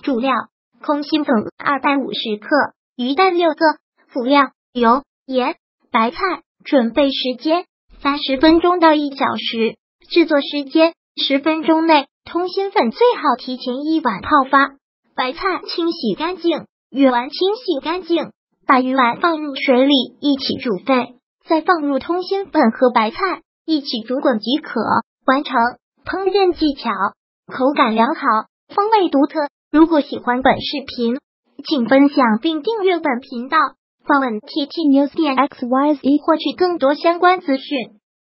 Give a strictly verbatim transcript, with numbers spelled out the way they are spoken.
主料：空心粉二百五十克，鱼蛋六个。辅料：油、盐、白菜。准备时间：三十分钟到一小时。制作时间：十分钟内。通心粉最好提前一晚泡发。白菜清洗干净，鱼丸清洗干净，把鱼丸放入水里一起煮沸，再放入通心粉和白菜一起煮滚即可。完成。烹饪技巧：口感良好，风味独特。如果喜欢本视频，请分享并订阅本频道，访问 T T News 点 X Y Z 获取更多相关资讯。